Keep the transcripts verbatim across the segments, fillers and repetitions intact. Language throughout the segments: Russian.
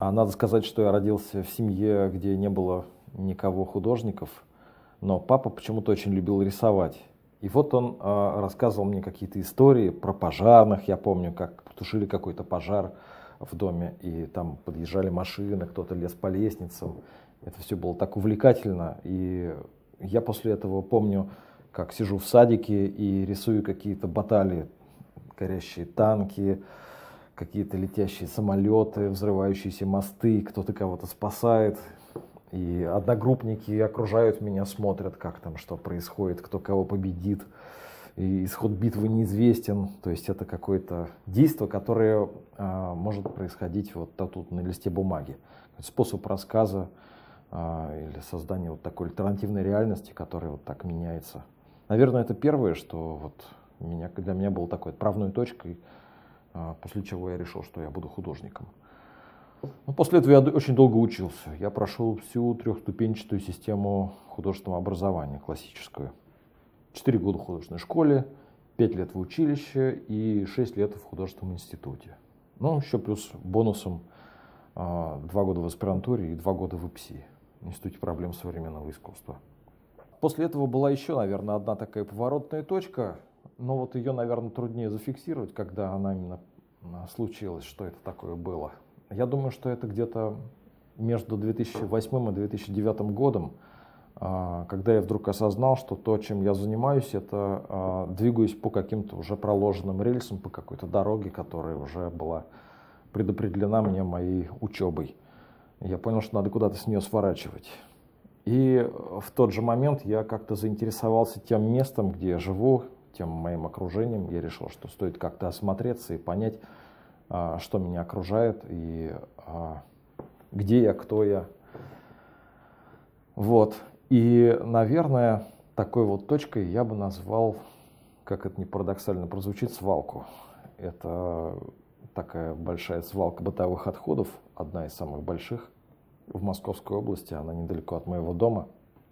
А надо сказать, что я родился в семье, где не было никого художников, но папа почему-то очень любил рисовать. И вот он э, рассказывал мне какие-то истории про пожарных. Я помню, как тушили какой-то пожар в доме, и там подъезжали машины, кто-то лез по лестницам. Это все было так увлекательно. И я после этого помню, как сижу в садике и рисую какие-то баталии, горящие танки, какие-то летящие самолеты, взрывающиеся мосты, кто-то кого-то спасает. И одногруппники окружают меня, смотрят, как там, что происходит, кто кого победит. И исход битвы неизвестен. То есть это какое-то действие, которое а, может происходить вот тут на листе бумаги. Способ рассказа а, или создания вот такой альтернативной реальности, которая вот так меняется. Наверное, это первое, что вот меня, для меня было такой отправной точкой, а, после чего я решил, что я буду художником. Ну, после этого я очень долго учился. Я прошел всю трехступенчатую систему художественного образования, классическую. Четыре года в художественной школе, пять лет в училище и шесть лет в художественном институте. Ну, еще плюс бонусом два года в аспирантуре и два года в ИПСИ, Институте проблем современного искусства. После этого была еще, наверное, одна такая поворотная точка, но вот ее, наверное, труднее зафиксировать, когда она именно случилась, что это такое было. Я думаю, что это где-то между две тысячи восьмым и две тысячи девятым годом, когда я вдруг осознал, что то, чем я занимаюсь, это двигаюсь по каким-то уже проложенным рельсам, по какой-то дороге, которая уже была предопределена мне моей учебой. Я понял, что надо куда-то с нее сворачивать. И в тот же момент я как-то заинтересовался тем местом, где я живу, тем моим окружением. Я решил, что стоит как-то осмотреться и понять, что меня окружает и где я, кто я. Вот. И, наверное, такой вот точкой я бы назвал, как это ни парадоксально прозвучит, свалку. Это такая большая свалка бытовых отходов, одна из самых больших в Московской области, она недалеко от моего дома.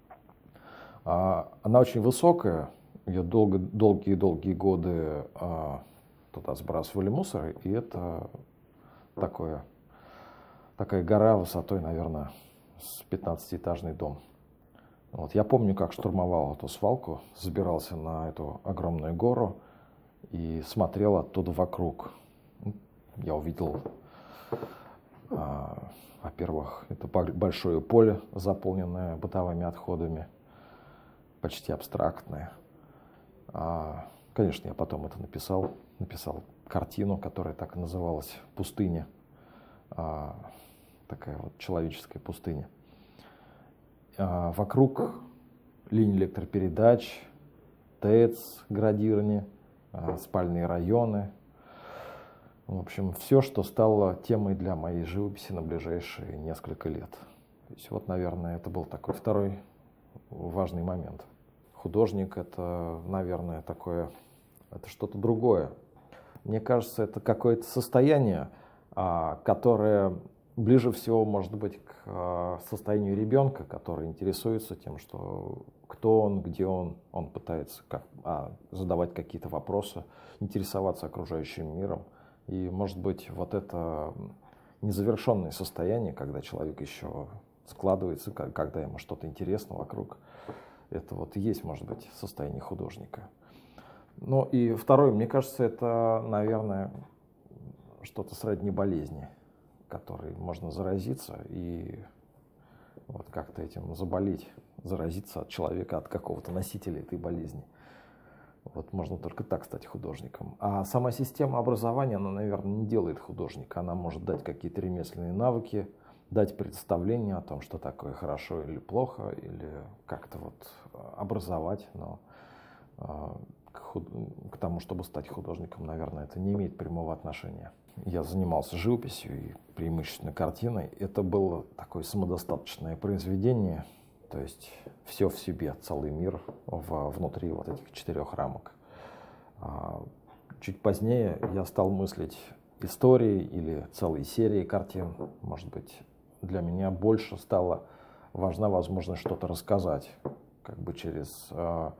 Она очень высокая, ее долгие-долгие годы туда сбрасывали мусор, и это такое, такая гора высотой, наверное, с пятнадцатиэтажный дом. Вот. Я помню, как штурмовал эту свалку, забирался на эту огромную гору и смотрел оттуда вокруг. Я увидел, а, во-первых, это большое поле, заполненное бытовыми отходами, почти абстрактное. А, конечно, я потом это написал. Написал картину, которая так и называлась «Пустыня», а, такая вот человеческая пустыня. А, вокруг линии электропередач, ТЭЦ, градирование, а, спальные районы. В общем, все, что стало темой для моей живописи на ближайшие несколько лет. То есть вот, наверное, это был такой второй важный момент. Художник — это, наверное, такое, это что-то другое. Мне кажется, это какое-то состояние, которое ближе всего может быть к состоянию ребенка, который интересуется тем, что кто он, где он, он пытается как, а, задавать какие-то вопросы, интересоваться окружающим миром. И, может быть, вот это незавершенное состояние, когда человек еще складывается, когда ему что-то интересно вокруг, это вот и есть, может быть, состояние художника. Ну и второе, мне кажется, это, наверное, что-то сродни болезни, которой можно заразиться и вот как-то этим заболеть, заразиться от человека, от какого-то носителя этой болезни. Вот можно только так стать художником. А сама система образования, она, наверное, не делает художника. Она может дать какие-то ремесленные навыки, дать представление о том, что такое хорошо или плохо, или как-то вот образовать, но к, худ... к тому, чтобы стать художником, наверное, это не имеет прямого отношения. Я занимался живописью и преимущественно картиной. Это было такое самодостаточное произведение, то есть все в себе, целый мир в, внутри вот этих четырех рамок. А чуть позднее я стал мыслить историей или целой серией картин. Может быть, для меня больше стала важна возможность что-то рассказать, как бы через а,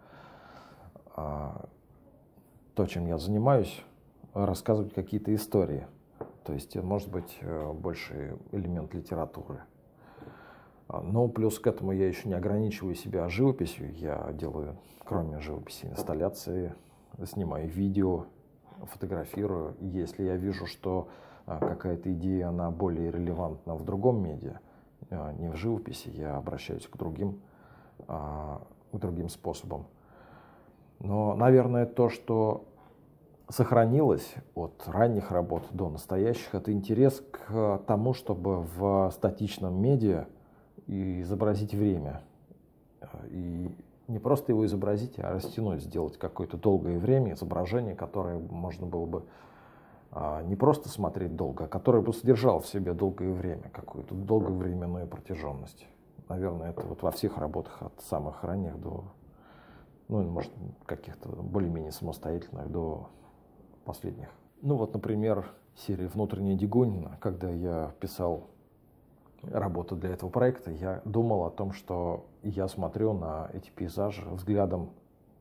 а, то, чем я занимаюсь, рассказывать какие-то истории. То есть, может быть, больше элемент литературы. Но плюс к этому я еще не ограничиваю себя живописью. Я делаю, кроме живописи, инсталляции, снимаю видео, фотографирую. И если я вижу, что какая-то идея, она более релевантна в другом медиа, не в живописи, я обращаюсь к другим, к другим способам. Но, наверное, то, что сохранилось от ранних работ до настоящих, это интерес к тому, чтобы в статичном медиа изобразить время. И не просто его изобразить, а растянуть, сделать какое-то долгое время, изображение, которое можно было бы не просто смотреть долго, а которое бы содержало в себе долгое время, какую-то долговременную протяженность. Наверное, это вот во всех работах от самых ранних до, ну, может, каких-то более-менее самостоятельных до последних. Ну вот, например, серия «Внутренняя Дегунина». Когда я писал работу для этого проекта, я думал о том, что я смотрю на эти пейзажи взглядом,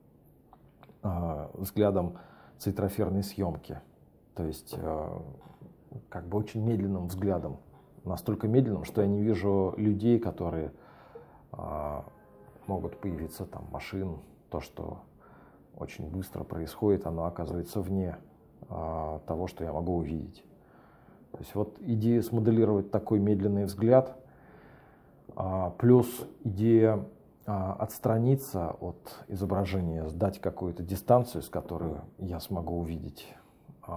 э, взглядом цитроферной съемки. То есть э, как бы очень медленным взглядом. Настолько медленным, что я не вижу людей, которые э, могут появиться, там, машин. То, что очень быстро происходит, оно оказывается вне э, того, что я могу увидеть. То есть вот идея смоделировать такой медленный взгляд, э, плюс идея э, отстраниться от изображения, сдать какую-то дистанцию, с которой я смогу увидеть э,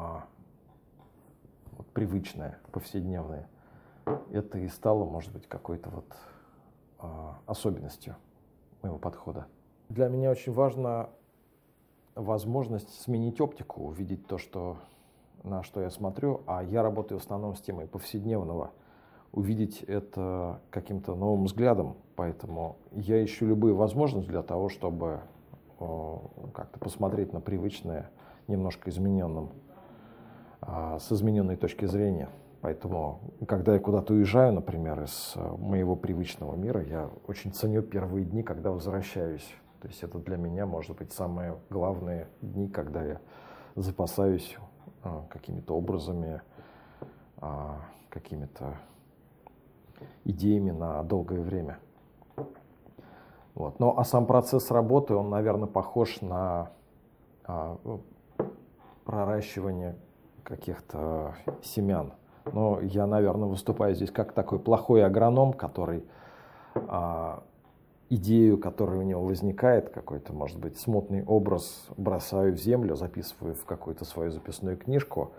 вот, привычное, повседневное. Это и стало, может быть, какой-то вот э, особенностью моего подхода. Для меня очень важна возможность сменить оптику, увидеть то, что, на что я смотрю, а я работаю в основном с темой повседневного, увидеть это каким-то новым взглядом, поэтому я ищу любые возможности для того, чтобы э, как-то посмотреть на привычное немножко измененным, э, с измененной точки зрения. Поэтому, когда я куда-то уезжаю, например, из моего привычного мира, я очень ценю первые дни, когда возвращаюсь. То есть это для меня, может быть, самые главные дни, когда я запасаюсь а, какими-то образами, а, какими-то идеями на долгое время. Вот. Ну, а сам процесс работы, он, наверное, похож на а, проращивание каких-то семян. Но я, наверное, выступаю здесь как такой плохой агроном, который а, идею, которая у него возникает, какой-то, может быть, смутный образ, бросаю в землю, записываю в какую-то свою записную книжку,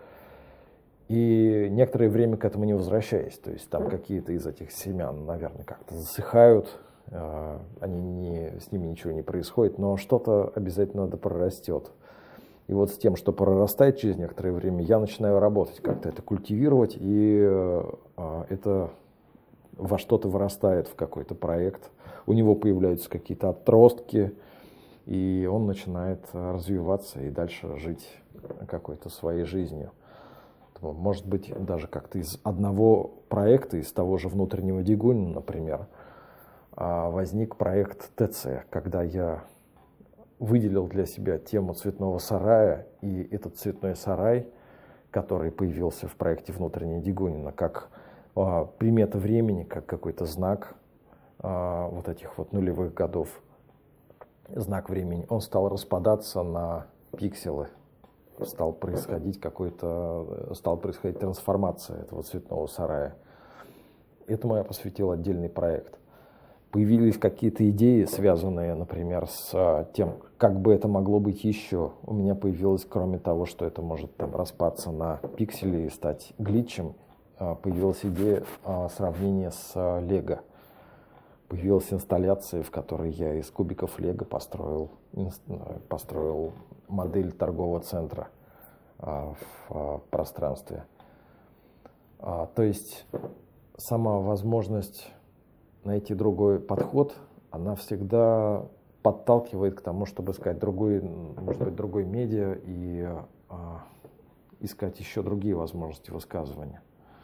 и некоторое время к этому не возвращаюсь. То есть там какие-то из этих семян, наверное, как-то засыхают, э, они не, с ними ничего не происходит, но что-то обязательно да прорастет. И вот с тем, что прорастает через некоторое время, я начинаю работать, как-то это культивировать, и э, это во что-то вырастает, в какой-то проект. У него появляются какие-то отростки, и он начинает развиваться и дальше жить какой-то своей жизнью. Может быть, даже как-то из одного проекта, из того же «Внутреннего Дегунина», например, возник проект ТЦ, когда я выделил для себя тему цветного сарая, и этот цветной сарай, который появился в проекте «Внутренняя Дегунина», как а, примета времени, как какой-то знак а, вот этих вот нулевых годов, знак времени, он стал распадаться на пикселы, стал происходить какой-то, стал происходить трансформация этого цветного сарая. Этому я посвятил отдельный проект. Появились какие-то идеи, связанные, например, с тем, как бы это могло быть еще. У меня появилось, кроме того, что это может там распаться на пиксели и стать глитчем, появилась идея сравнения с Лего. Появилась инсталляция, в которой я из кубиков Лего построил, построил модель торгового центра в пространстве. То есть сама возможность найти другой подход, она всегда подталкивает к тому, чтобы искать другой, может быть, другой медиа и а, искать еще другие возможности высказывания.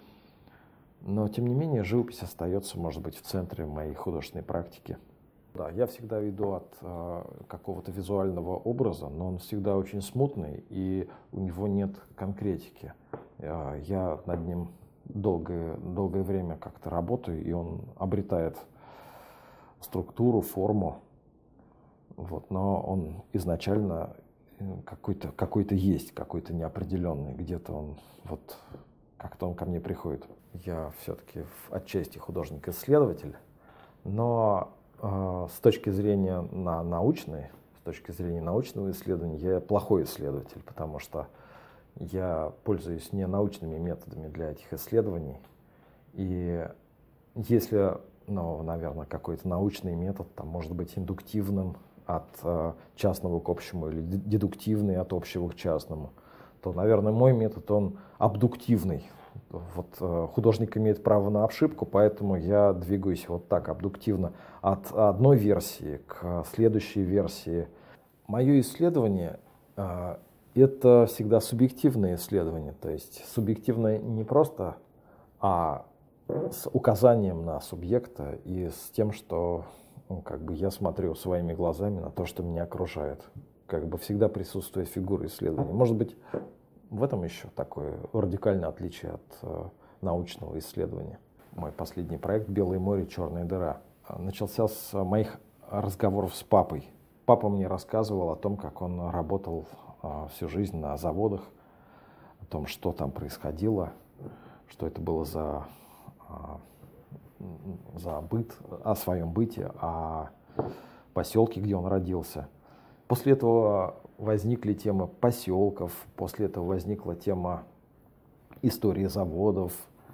Но, тем не менее, живопись остается, может быть, в центре моей художественной практики. Да, я всегда веду от а, какого-то визуального образа, но он всегда очень смутный, и у него нет конкретики. Я над ним долгое, долгое время как-то работаю, и он обретает структуру, форму. Вот, но он изначально какой-то какой-то есть, какой-то неопределенный. Где-то он, вот, как-то он ко мне приходит. Я все-таки отчасти художник-исследователь, но э, с точки зрения на научной, с точки зрения научного исследования, я плохой исследователь, потому что я пользуюсь не научными методами для этих исследований. И если, ну, наверное, какой-то научный метод, там, может быть индуктивным от э, частного к общему или дедуктивный от общего к частному, то, наверное, мой метод, он абдуктивный. Вот, э, художник имеет право на ошибку, поэтому я двигаюсь вот так, абдуктивно, от одной версии к следующей версии. Мое исследование э, это всегда субъективное исследование, то есть субъективное не просто, а с указанием на субъекта и с тем, что, ну, как бы я смотрю своими глазами на то, что меня окружает. Как бы всегда присутствует фигура исследования. Может быть, в этом еще такое радикальное отличие от э, научного исследования. Мой последний проект «Белое море. Черная дыра» начался с моих разговоров с папой. Папа мне рассказывал о том, как он работал э, всю жизнь на заводах, о том, что там происходило, что это было за, э, за быт, о своем быте, о поселке, где он родился. После этого возникли темы поселков, после этого возникла тема истории заводов,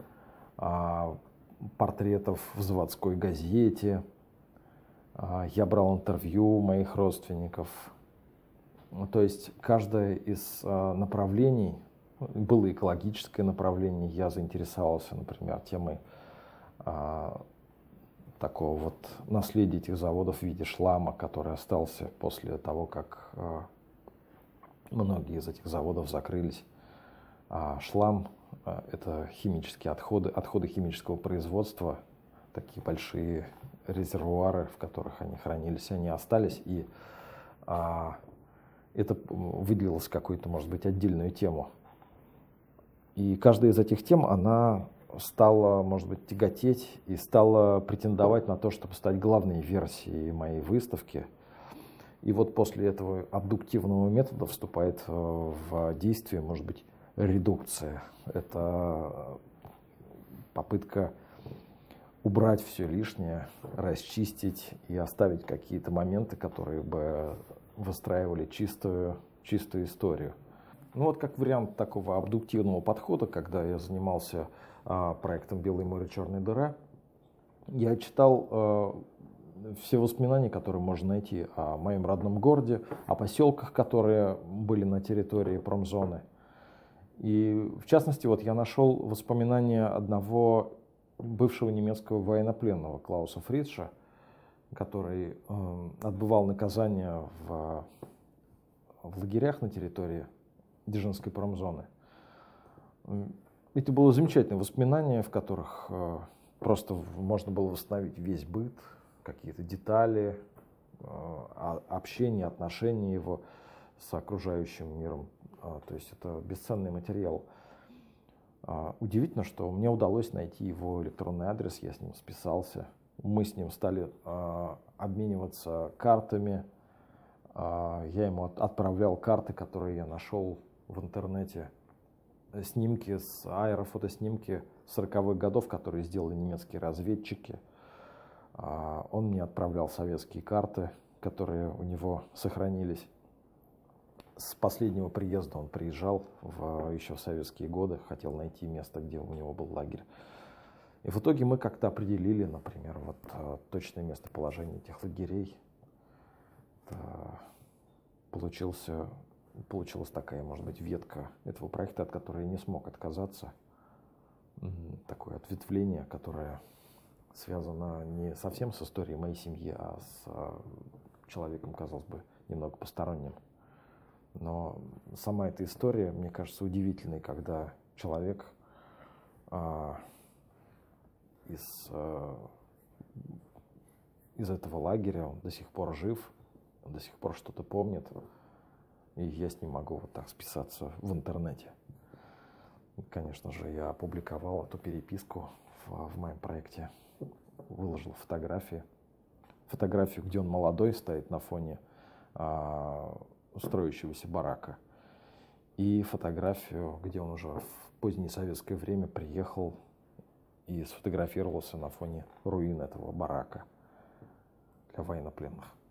портретов в заводской газете. Я брал интервью у моих родственников. То есть каждое из направлений, было экологическое направление, я заинтересовался, например, темой такого вот наследия этих заводов в виде шлама, который остался после того, как э, многие из этих заводов закрылись. А шлам э, — это химические отходы, отходы химического производства, такие большие резервуары, в которых они хранились, они остались, и э, это выделилось какую-то, может быть, отдельную тему. И каждая из этих тем, она стала, может быть, тяготеть и стала претендовать на то, чтобы стать главной версией моей выставки. И вот после этого абдуктивного метода вступает в действие, может быть, редукция. Это попытка убрать все лишнее, расчистить и оставить какие-то моменты, которые бы выстраивали чистую, чистую историю. Ну вот как вариант такого абдуктивного подхода, когда я занимался а, проектом «Белое море. Черная дыра», я читал а, все воспоминания, которые можно найти о моем родном городе, о поселках, которые были на территории промзоны. И в частности, вот я нашел воспоминания одного бывшего немецкого военнопленного Клауса Фридша, который э, отбывал наказание в, в лагерях на территории Дзержинской промзоны. Это было замечательное воспоминание, в которых э, просто можно было восстановить весь быт, какие-то детали, э, общение, отношения его с окружающим миром. Э, то есть это бесценный материал. Э, удивительно, что мне удалось найти его электронный адрес, я с ним списался. Мы с ним стали э, обмениваться картами. Э, я ему от, отправлял карты, которые я нашел в интернете, снимки, с аэрофотоснимки сороковых годов, которые сделали немецкие разведчики. Он мне отправлял советские карты, которые у него сохранились. С последнего приезда он приезжал в, еще в советские годы, хотел найти место, где у него был лагерь. И в итоге мы как-то определили, например, вот, точное местоположение этих лагерей. Это получился Получилась такая, может быть, ветка этого проекта, от которой я не смог отказаться. Такое ответвление, которое связано не совсем с историей моей семьи, а с человеком, казалось бы, немного посторонним. Но сама эта история, мне кажется, удивительной, когда человек а, из, а, из этого лагеря, он до сих пор жив, он до сих пор что-то помнит. И я с ним могу вот так списаться в интернете. Конечно же, я опубликовал эту переписку в, в моем проекте, выложил фотографии. Фотографию, где он молодой, стоит на фоне а, строящегося барака. И фотографию, где он уже в позднее советское время приехал и сфотографировался на фоне руин этого барака для военнопленных.